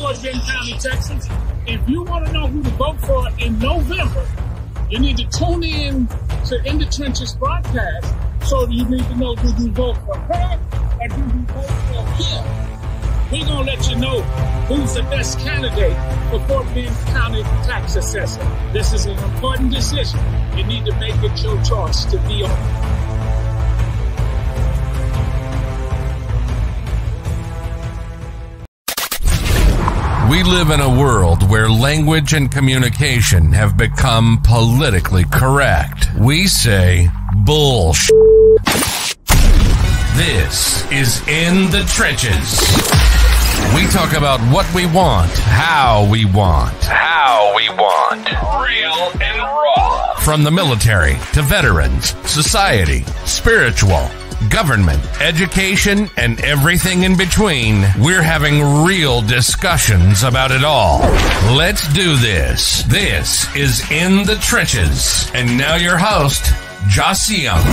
Fort Bend County, Texas. If you want to know who to vote for in November, you need to tune in to In the Trenches broadcast, so you need to know, do you vote for her or do you vote for him? We're going to let you know who's the best candidate for Fort Bend County tax assessor. This is an important decision. You need to make it your choice to be on. We live in a world where language and communication have become politically correct. We say bullshit. This is In the Trenches. We talk about what we want, how we want. Real and raw. From the military to veterans, society, spiritual, government, education, and everything in between, we're having real discussions about it all. Let's do this. This is In the Trenches. And now your host, Josh Young.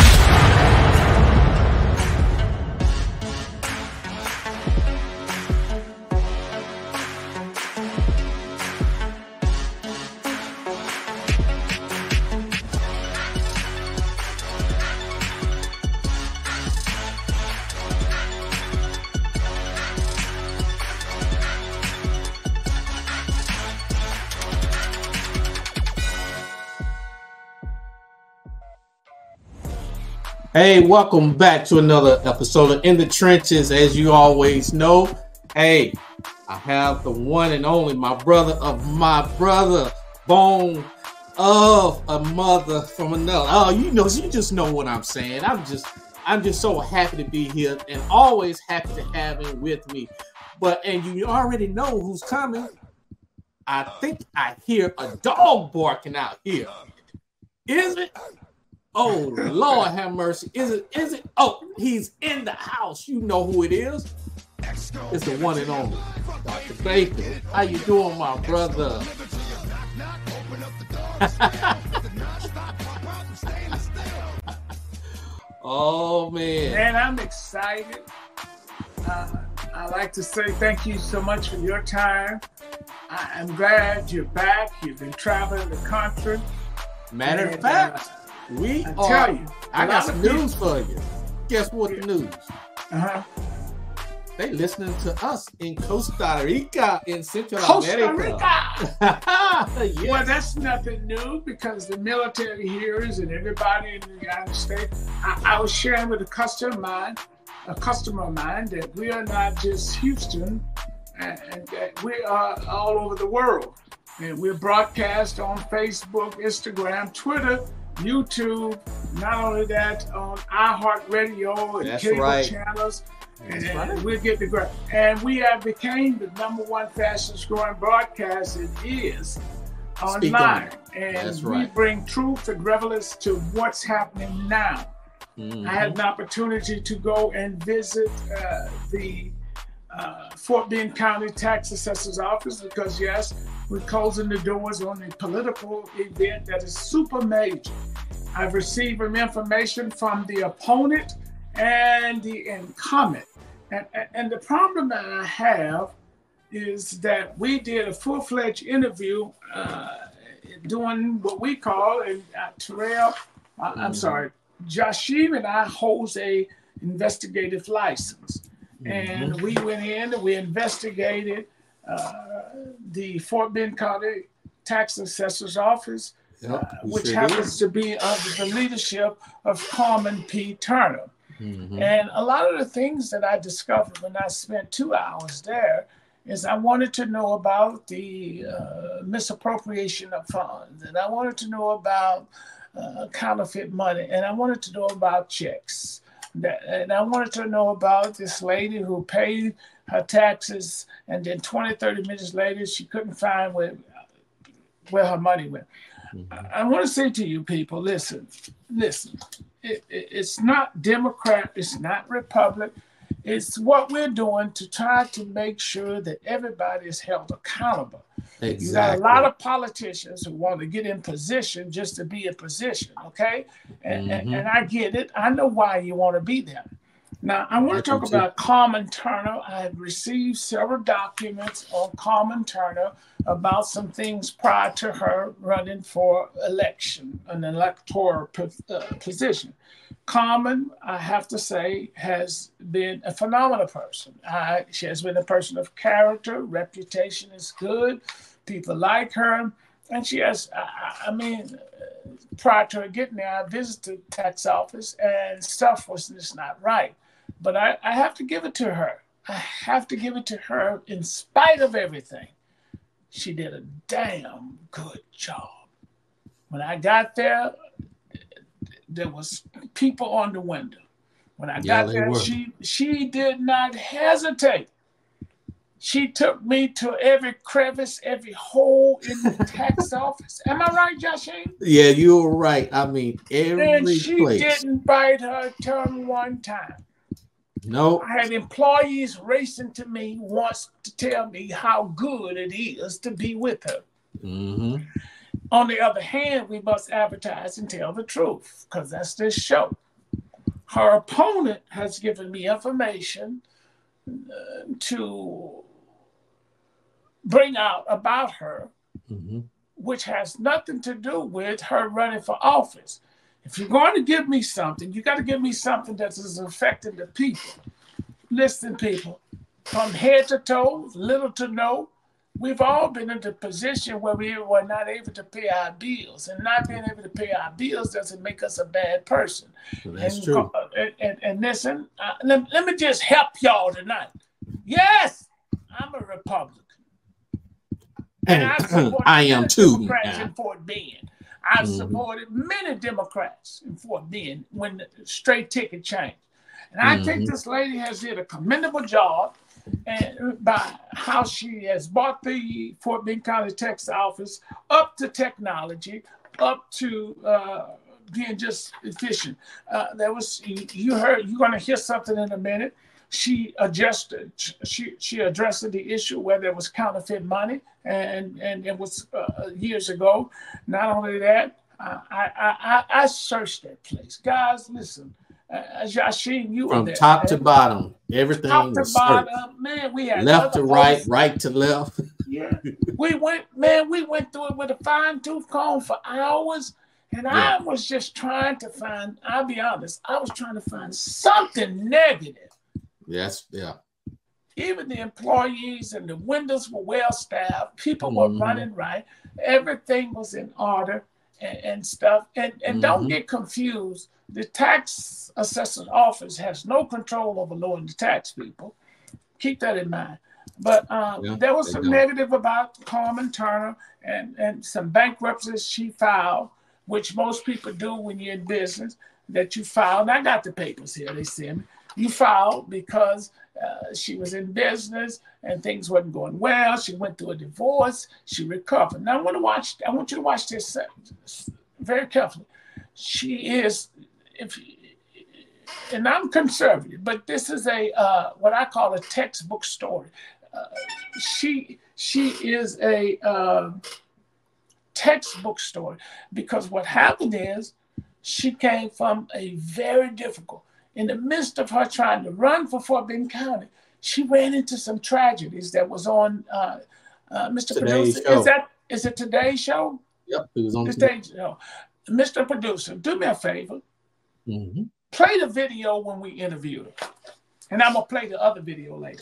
Hey, welcome back to another episode of In the Trenches. As you always know, hey, I have the one and only, my brother, bone of a mother from another. Oh, you just know what I'm saying. I'm just so happy to be here and always happy to have him with me. And you already know who's coming. I think I hear a dog barking out here. Is it? Oh, Lord have mercy. Is it? Oh, he's in the house. You know who it is. It's the one and only Dr. Baker. How you doing, my brother? Oh, man. Man, I'm excited. I'd like to say thank you so much for your time. I'm glad you're back. You've been traveling the country. Matter of fact, I got some news for you. Guess what the news? They listening to us in Costa Rica, in Central America. Yes. Well, that's nothing new because the military here is and everybody in the United States. I was sharing with a customer of mine that we are not just Houston, and that we are all over the world. And we're broadcast on Facebook, Instagram, Twitter, YouTube, not only that, on iHeartRadio and cable channels. And we're getting the great. And we have became the #1 fastest growing broadcast it is online. And we bring truth and relevance to what's happening now. I had an opportunity to go and visit the Fort Bend County Tax Assessor's Office because, yes, we're closing the doors on a political event that is super major. I've received information from the opponent and the incumbent. And the problem that I have is that we did a full-fledged interview doing what we call, Joshim and I holds a investigative license. And we went in and we investigated the Fort Bend County Tax Assessor's Office, which happens to be under the leadership of Carmen P. Turner. And a lot of the things that I discovered when I spent 2 hours there is I wanted to know about the misappropriation of funds, and I wanted to know about counterfeit money, and I wanted to know about checks. And I wanted to know about this lady who paid her taxes, and then 20, 30 minutes later, she couldn't find where her money went. I want to say to you people, listen. It's not Democrat, it's not Republic. It's what we're doing to try to make sure that everybody is held accountable. Exactly. You got a lot of politicians who want to get in position just to be in position, okay? And I get it. I know why you want to be there. Now, I want to talk about Carmen Turner. I have received several documents on Carmen Turner about some things prior to her running for election, an electoral position. Carmen, I have to say, has been a phenomenal person. She has been a person of character. Reputation is good. People like her. And she has, prior to her getting there, I visited the tax office and stuff was just not right. But I have to give it to her. I have to give it to her in spite of everything. She did a damn good job. When I got there, there was people on the window. When I got there, she did not hesitate. She took me to every crevice, every hole in the tax office. Am I right, Joshine? Yeah, you're right. I mean, every place. And she didn't bite her tongue one time. No. I had employees racing to me once to tell me how good it is to be with her. Mm-hmm. On the other hand, we must advertise and tell the truth because that's this show. Her opponent has given me information to bring out about her, which has nothing to do with her running for office. If you're going to give me something, you got to give me something that is affecting the people. Listen, people, from head to toe, little to no, we've all been in the position where we were not able to pay our bills. And not being able to pay our bills doesn't make us a bad person. Well, that's true. And listen, let me just help y'all tonight. Yes, I'm a Republican. And I am too. Democrats in Fort Bend. I've supported many Democrats in Fort Bend when the straight ticket changed. And I think this lady has did a commendable job and by how she has brought the Fort Bend County Tax Office up to technology, up to being just efficient. You're going to hear something in a minute. She addressed the issue where there was counterfeit money, and it was years ago. Not only that, I searched that place. Guys, listen, Joshine, you from were there, top to bottom, everything top to was bottom, searched. man. We had left to right, right to left. Yeah, we went through it with a fine-tooth comb for hours. And I was just trying to find, I'll be honest, I was trying to find something negative. Yes, yeah. Even the employees and the windows were well staffed. People were running right. Everything was in order and stuff. And don't get confused. The tax assessor's office has no control over lowering the tax, people. Keep that in mind. But there was some negative about Carmen Turner and some bankruptcies she filed, which most people do when you're in business, that you filed. And I got the papers here, they send me. You filed because she was in business and things wasn't going well. She went through a divorce. She recovered. Now I want you to watch this very carefully. She is, and I'm conservative, but this is a what I call a textbook story. She is a textbook story because what happened is she came from a very difficult. In the midst of her trying to run for Fort Bend County, she ran into some tragedies that was on Mr. Today's Producer. Show. Is it Today's Show? Yep, it was on Today's Show. Mr. Producer, do me a favor. Play the video when we interviewed her. And I'm going to play the other video later.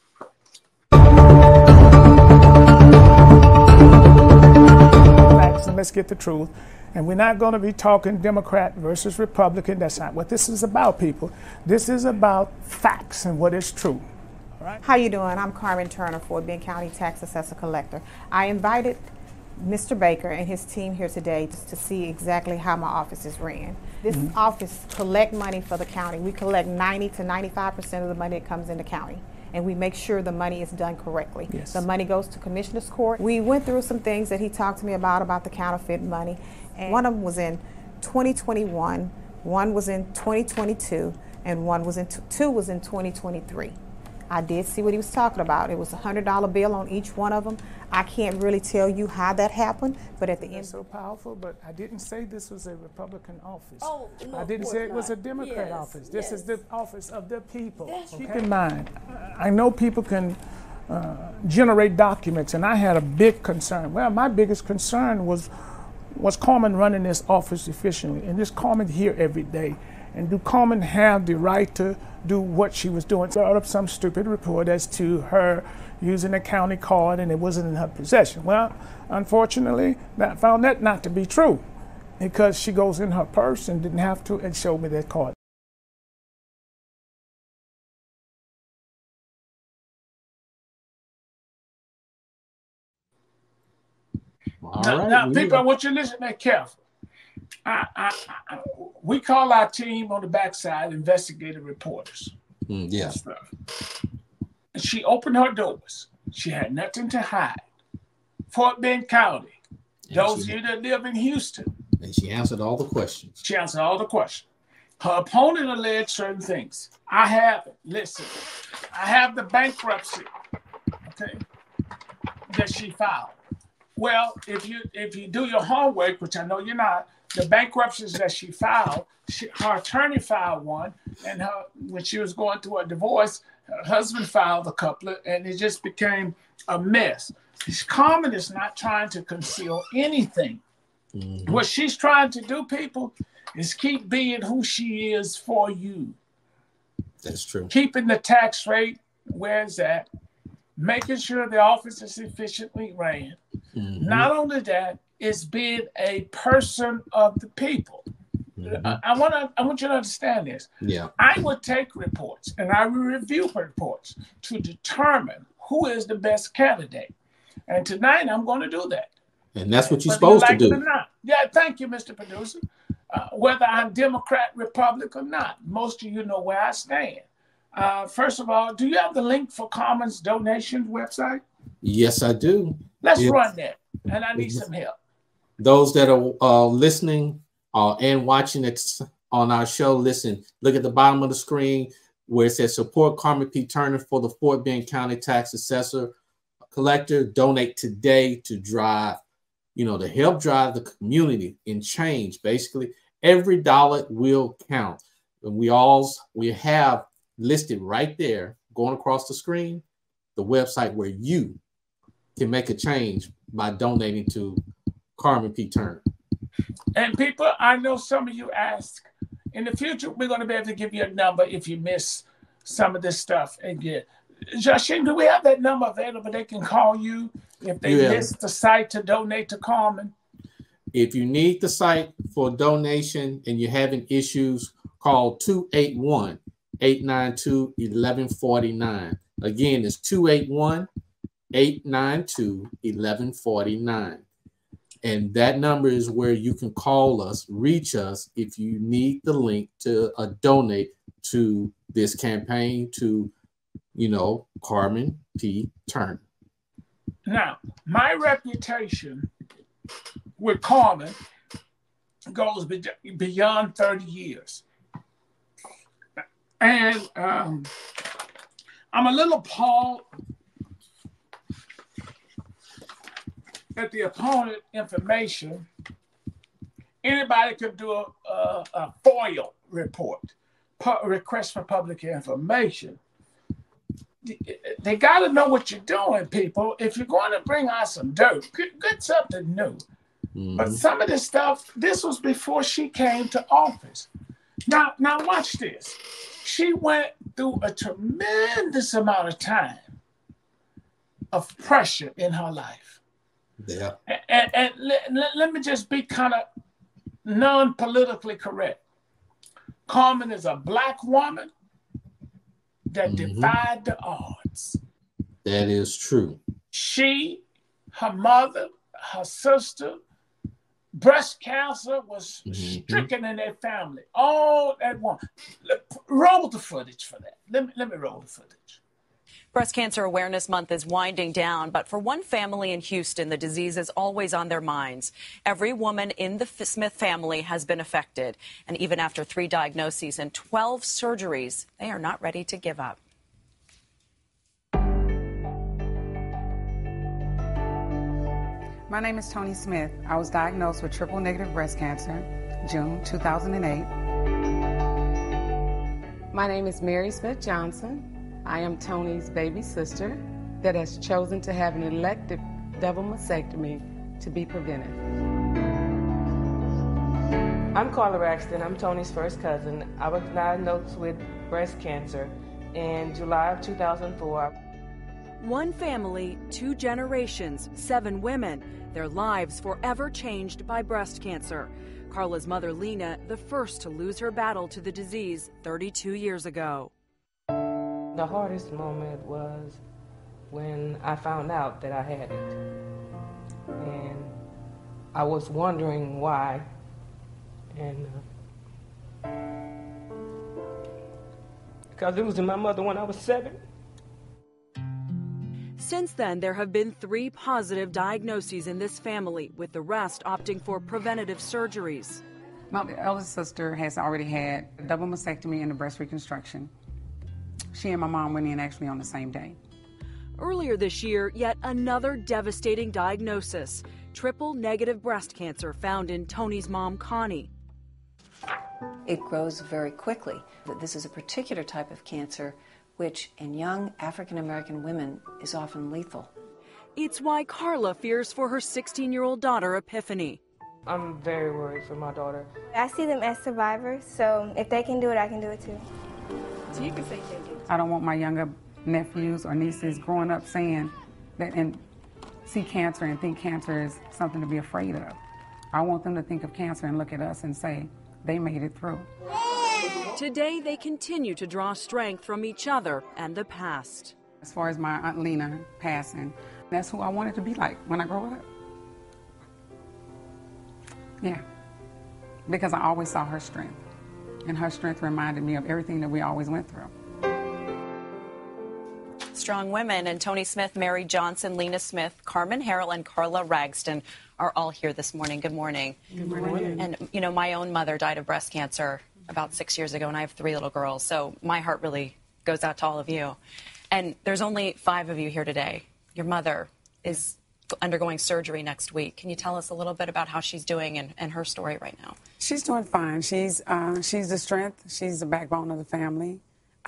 And let's get the truth. And we're not going to be talking Democrat versus Republican. That's not what this is about, people. This is about facts and what is true. All right? How you doing? I'm Carmen Turner, Fort Bend County Tax Assessor Collector. I invited Mr. Baker and his team here today just to see exactly how my office is ran. This office collect money for the county. We collect 90 to 95% of the money that comes in the county. And we make sure the money is done correctly. Yes. The money goes to Commissioner's Court. We went through some things that he talked to me about the counterfeit money. And one of them was in 2021, one was in 2022, and two was in 2023. I did see what he was talking about. It was a $100 bill on each one of them. I can't really tell you how that happened, but at the end. It's so powerful, but I didn't say this was a Republican office. Oh, no, I didn't say it was a Democrat Yes, office. This is the office of the people. That's Keep right. in mind, I know people can generate documents, and I had a big concern. Well, my biggest concern was Carmen running this office efficiently? And is Carmen here every day? And do Carmen have the right to do what she was doing? Brought up some stupid report as to her using a county card and it wasn't in her possession. Well, unfortunately, I found that not to be true because she goes in her purse and didn't have to and showed me that card. Now, people, I want you to listen to careful. We call our team on the backside investigative reporters. Yeah. And she opened her doors. She had nothing to hide. Fort Bend County, those of you that live in Houston. And she answered all the questions. She answered all the questions. Her opponent alleged certain things. I have it. Listen, I have the bankruptcy, okay, that she filed. Well, if you do your homework, which I know you're not, the bankruptcies that she filed, her attorney filed one, and when she was going through a divorce, her husband filed a couple, and it just became a mess. Carmen is not trying to conceal anything. Mm-hmm. What she's trying to do, people, is keep being who she is for you. That's true. Keeping the tax rate where it's at, making sure the office is efficiently ran. Mm-hmm. Not only that, it's being a person of the people. Mm-hmm. I want you to understand this. Yeah. I would take reports and I will review reports to determine who is the best candidate. And tonight I'm going to do that. And that's what you're supposed to do. It or not. Yeah, thank you, Mr. Producer. Whether I'm Democrat, Republic, or not, most of you know where I stand. First of all, do you have the link for Carmen's donation website? Yes, I do. Let's run that, and I need some help. Those that are listening and watching it on our show, listen, look at the bottom of the screen where it says support Carmen P. Turner for the Fort Bend County Tax Assessor Collector. Donate today to drive, to help drive the community in change. Basically, every dollar will count. And we have listed right there, going across the screen, the website where you can make a change by donating to Carmen P. Turner. And people, I know some of you ask, in the future, we're going to be able to give you a number if you miss some of this stuff. And Joshing, do we have that number available? They can call you if they miss the site to donate to Carmen. If you need the site for donation and you're having issues, call 281-892-1149. Again, it's 281-892-1149. And that number is where you can call us, reach us if you need the link to donate to this campaign to, Carmen P. Turner. Now, my reputation with Carmen goes beyond 30 years. And I'm a little appalled at the opponent information. Anybody could do a FOIL report, request for public information. They got to know what you're doing, people. If you're going to bring out some dirt, get something new. Mm-hmm. But some of this stuff, this was before she came to office. Now watch this. She went through a tremendous amount of time of pressure in her life. Yeah. And let me just be kind of non-politically correct. Carmen is a Black woman that defied the odds. That is true. She, her mother, her sister, breast cancer was stricken in their family, all at once. Roll the footage for that. Let me roll the footage. Breast Cancer Awareness Month is winding down, but for one family in Houston, the disease is always on their minds. Every woman in the Smith family has been affected, and even after 3 diagnoses and 12 surgeries, they are not ready to give up. My name is Tony Smith. I was diagnosed with triple negative breast cancer, June 2008. My name is Mary Smith Johnson. I am Tony's baby sister that has chosen to have an elective double mastectomy to be prevented. I'm Carla Raxton. I'm Tony's first cousin. I was diagnosed with breast cancer in July of 2004. One family, 2 generations, 7 women, their lives forever changed by breast cancer. Carla's mother, Lena, the first to lose her battle to the disease 32 years ago. The hardest moment was when I found out that I had it. And I was wondering why. And because it was in my mother when I was 7. Since then, there have been 3 positive diagnoses in this family, with the rest opting for preventative surgeries. My eldest sister has already had a double mastectomy and a breast reconstruction. She and my mom went in actually on the same day. Earlier this year, yet another devastating diagnosis: triple negative breast cancer found in Tony's mom, Connie. It grows very quickly. This is a particular type of cancer which in young African American women is often lethal. It's why Carla fears for her 16-year-old daughter, Epiphany. I'm very worried for my daughter. I see them as survivors, so if they can do it, I can do it too. So you can say I don't want my younger nephews or nieces growing up saying that and see cancer and think cancer is something to be afraid of. I want them to think of cancer and look at us and say they made it through. Today, they continue to draw strength from each other and the past. As far as my Aunt Lena passing, that's who I wanted to be like when I grow up. Yeah, because I always saw her strength, and her strength reminded me of everything that we always went through. Strong women, and Tony Smith, Mary Johnson, Lena Smith, Carmen Harrell, and Carla Ragston are all here this morning. Good morning. Good morning. And, you know, my own mother died of breast cancer about 6 years ago, and I have 3 little girls, so my heart really goes out to all of you. And there's only 5 of you here today. Your mother is undergoing surgery next week. Can you tell us a little bit about how she's doing and her story right now? She's doing fine. She's the strength. She's the backbone of the family.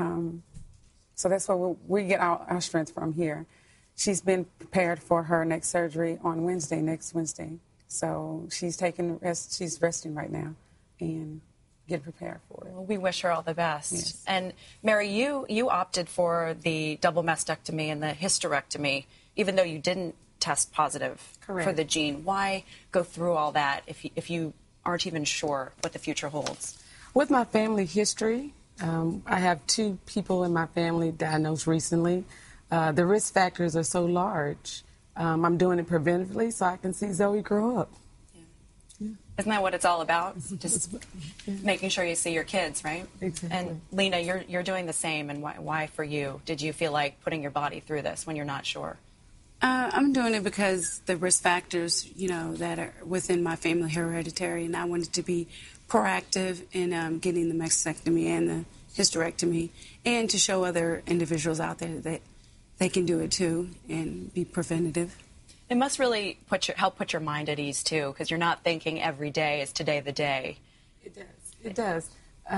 So that's where we get our strength from here. She's been prepared for her next surgery on next Wednesday. So she's taking rest. She's resting right now and get prepared for it. Well, we wish her all the best. Yes. And Mary, you opted for the double mastectomy and the hysterectomy, even though you didn't test positive Correct. for the gene. Why go through all that if you aren't even sure what the future holds? With my family history, I have 2 people in my family diagnosed recently. The risk factors are so large. I'm doing it preventively so I can see Zoe grow up. Isn't that what it's all about? Just making sure you see your kids, right? Exactly. And Lena, you're doing the same. And why for you? Did you feel like putting your body through this when you're not sure? I'm doing it because the risk factors, that are within my family hereditary, and I wanted to be proactive in getting the mastectomy and the hysterectomy, and to show other individuals out there that they can do it too and be preventative. It must really help put your mind at ease, too, because you're not thinking every day is today the day. It does. It does.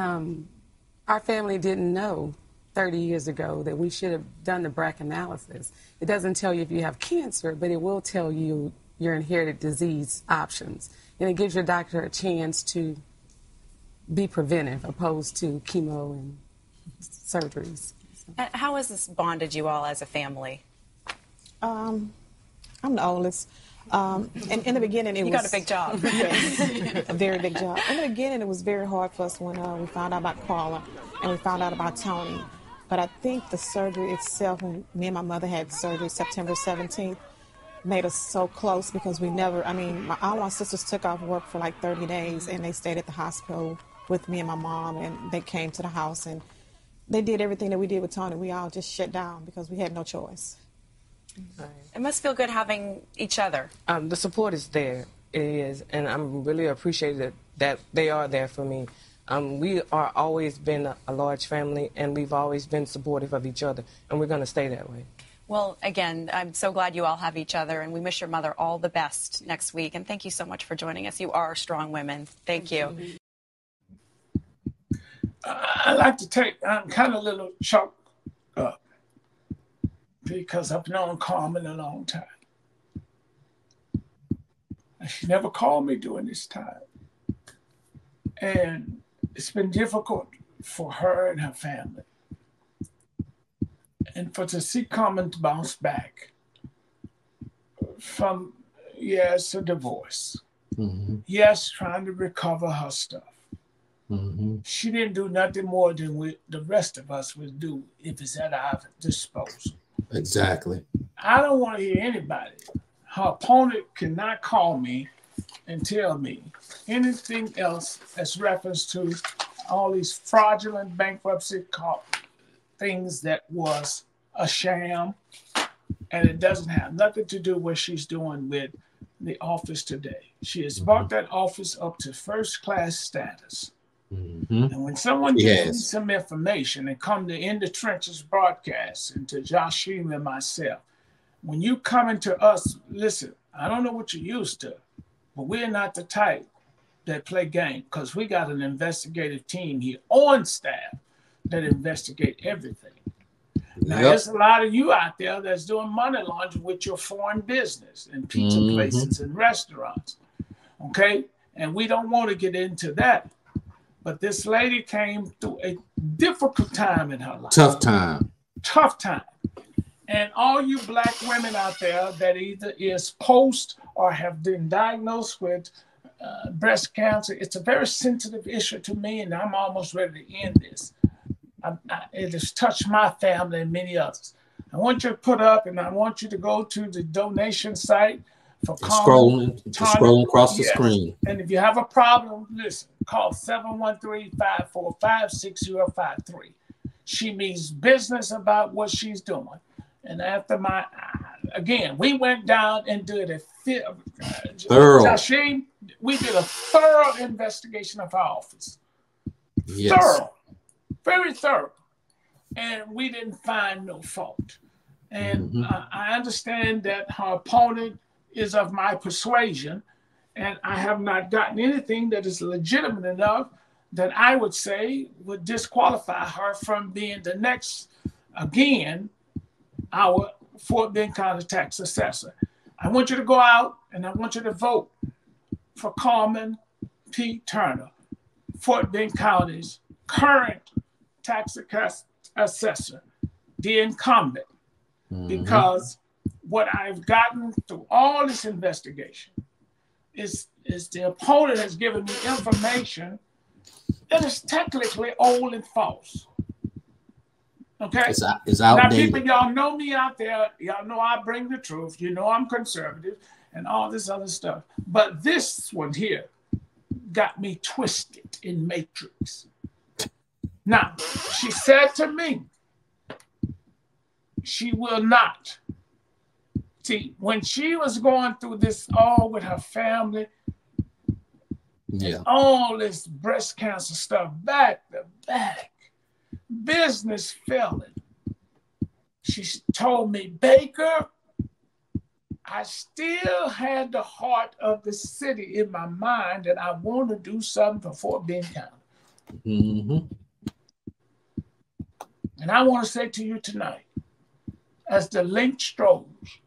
Our family didn't know 30 years ago that we should have done the BRCA analysis. It doesn't tell you if you have cancer, but it will tell you your inherited disease options. And it gives your doctor a chance to be preventive opposed to chemo and surgeries. And how has this bonded you all as a family? I'm the oldest. And in the beginning, You got a big job. Yes, a very big job. In the beginning, it was very hard for us when we found out about Carla and we found out about Tony. But I think the surgery itself, when me and my mother had surgery September 17th, made us so close because we never, all my sisters took off work for like 30 days and they stayed at the hospital with me and my mom, and they came to the house and they did everything that we did with Tony. We all just shut down because we had no choice. It must feel good having each other. The support is there. It is. And I'm really appreciative that they are there for me. We are always been a large family, and we've always been supportive of each other, and we're going to stay that way. Well, again, I'm so glad you all have each other, and we wish your mother all the best next week. And thank you so much for joining us. You are strong women. Thank you. I like to take, I'm kind of a little choked up because I've known Carmen a long time. She never called me during this time. And it's been difficult for her and her family. And to see Carmen bounce back from, yes, a divorce. Mm-hmm. Yes, trying to recover her stuff. Mm-hmm. She didn't do nothing more than the rest of us would do if it's at our disposal. Exactly. I don't want to hear anybody. Her opponent cannot call me and tell me anything else as reference to all these fraudulent bankruptcy things that was a sham, and it doesn't have nothing to do with what she's doing with the office today. She has brought that office up to first-class status. Mm-hmm. And when someone gives me some information and come to In the Trenches broadcast and to Joshim and myself, when you come into us, listen, I don't know what you're used to, but we're not the type that play game, because we got an investigative team here on staff that investigate everything. Now, there's a lot of you out there that's doing money laundering with your foreign business and pizza places and restaurants, okay? And we don't want to get into that. But this lady came through a difficult time in her life. Tough time. And all you Black women out there that either is post or have been diagnosed with breast cancer, it's a very sensitive issue to me, and I'm almost ready to end this. It has touched my family and many others. I want you to put up, and I want you to go to the donation site for scrolling across the screen. And if you have a problem, listen, call 713-545-6053. She means business about what she's doing. And after again, we went down and did a thorough. Joshim, we did a thorough investigation of her office. Yes. Thorough. Very thorough. And we didn't find no fault. And I understand that her opponent is of my persuasion, and I have not gotten anything that is legitimate enough that I would say would disqualify her from being the next, again, our Fort Bend County tax assessor. I want you to go out and I want you to vote for Carmen P. Turner, Fort Bend County's current tax assessor, the incumbent, because what I've gotten through all this investigation is the opponent has given me information that is technically old and false. Okay? It's outdated. Now, people, y'all know me out there. Y'all know I bring the truth. You know I'm conservative and all this other stuff. But this one here got me twisted in matrix. Now, she said to me, she will not. See, when she was going through this all with her family, all this breast cancer stuff, back to back, business failing. She told me, Baker, I still had the heart of the city in my mind that I want to do something for Fort Bend County. And I want to say to you tonight, as the link strolls,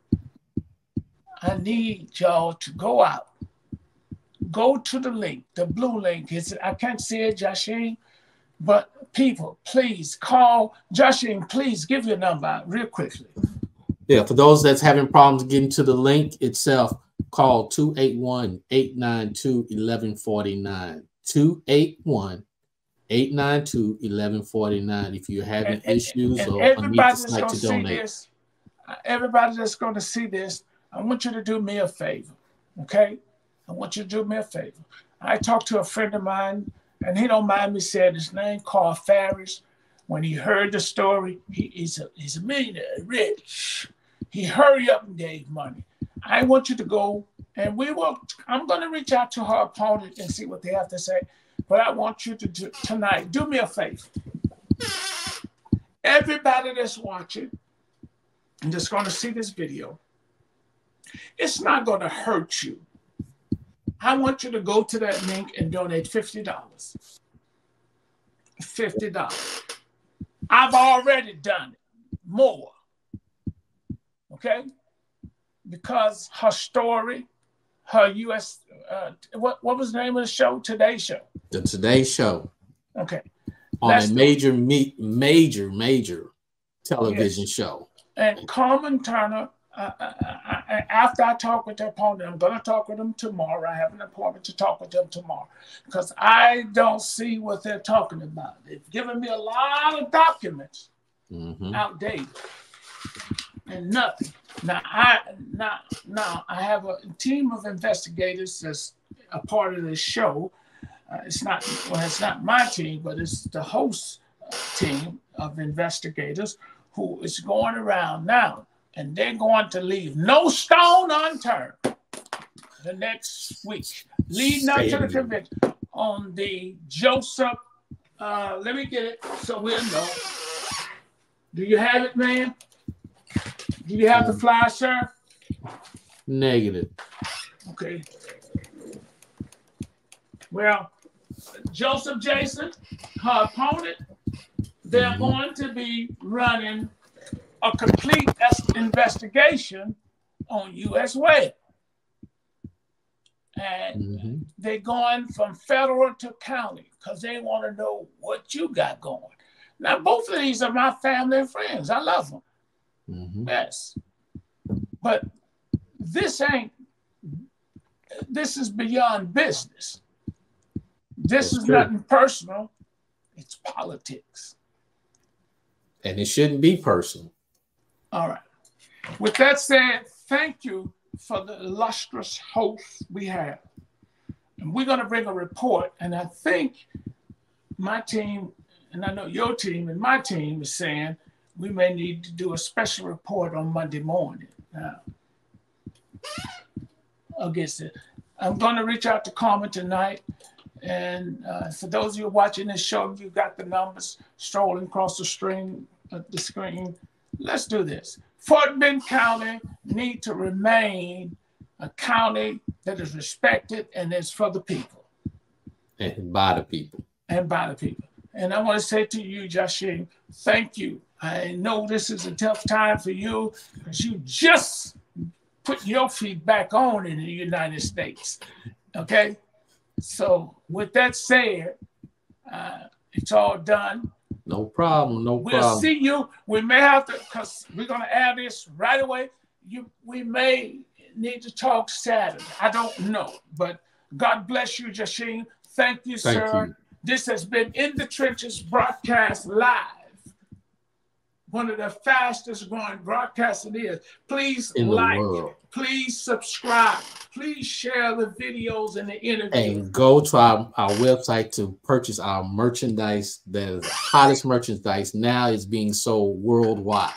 I need y'all to go out. Go to the link, the blue link. I can't see it, Joshim, but people, please call. Joshim, please give your number out real quickly. Yeah, for those that's having problems getting to the link itself, call 281-892-1149. 281-892-1149 if you're having issues or need the site to donate. Everybody that's going to see this, I want you to do me a favor, okay? I want you to do me a favor. I talked to a friend of mine, and he don't mind me saying his name, Carl Farris. When he heard the story, he's a millionaire, rich. He hurried up and gave money. I want you to go, and I'm going to reach out to her opponent and see what they have to say. But I want you to tonight, do me a favor. Everybody that's watching, and just going to see this video, it's not going to hurt you. I want you to go to that link and donate $50. $50. I've already done it. More. Okay? Because her story, her U.S., what was the name of the show? Today Show. The Today Show. Okay. On a major television show. And Carmen Turner, after I talk with their opponent, I'm going to talk with them tomorrow. I have an appointment to talk with them tomorrow because I don't see what they're talking about. They've given me a lot of documents, outdated, and nothing. Now I have a team of investigators that's a part of this show. It's not my team, but it's the host team of investigators who is going around now, and they're going to leave no stone unturned the next week, leading up to the convention on the Joseph. Let me get it so we'll know. Do you have it, man? Do you have the flyer, sir? Negative. Okay. Well, Joseph Jason, her opponent, they're going to be running a complete investigation on U.S. Web. And they're going from federal to county because they want to know what you got going. Now, both of these are my family and friends. I love them. Yes. But this is beyond business. This is nothing personal. It's politics. And it shouldn't be personal. All right. With that said, thank you for the illustrious host we have. And we're going to bring a report. And I think my team, and I know your team and my team is saying we may need to do a special report on Monday morning. Now, against it. I'm going to reach out to Carmen tonight. And for those of you watching this show, you've got the numbers strolling across the screen. Let's do this. Fort Bend County need to remain a county that is respected and is for the people. And by the people. And by the people. And I want to say to you, Joshing, thank you. I know this is a tough time for you because you just put your feet back on in the United States. Okay? So with that said, it's all done. No problem. We'll see you. We may have to, because we're going to add this right away. We may need to talk Saturday. I don't know. But God bless you, Joshing. Thank you, sir. Thank you. This has been In the Trenches broadcast live. One of the fastest growing broadcasts it is. Please like, please subscribe, please share the videos and the interviews. And go to our website to purchase our merchandise. That is the hottest merchandise now is being sold worldwide.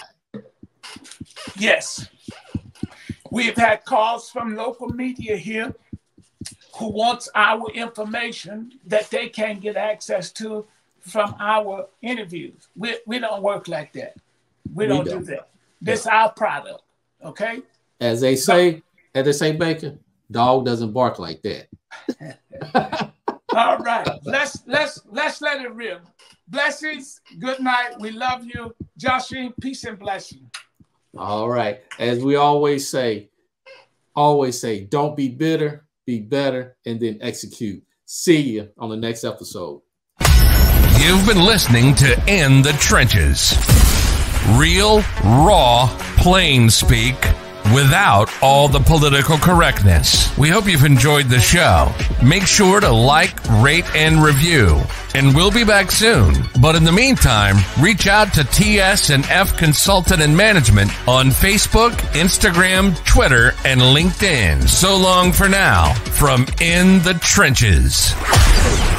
Yes. We've had calls from local media here who wants our information that they can't get access to from our interviews. We don't work like that. We don't do that. This is our product, okay? As they say, Baker, dog doesn't bark like that. All right, let's let it rip. Blessings. Good night. We love you, Joshing. Peace and blessing. All right. As we always say, don't be bitter, be better, and then execute. See you on the next episode. You've been listening to In the Trenches. Real, raw, plain speak without all the political correctness. We hope you've enjoyed the show. Make sure to like, rate, and review. And we'll be back soon. But in the meantime, reach out to TS&F Consultant and Management on Facebook, Instagram, Twitter, and LinkedIn. So long for now from In the Trenches.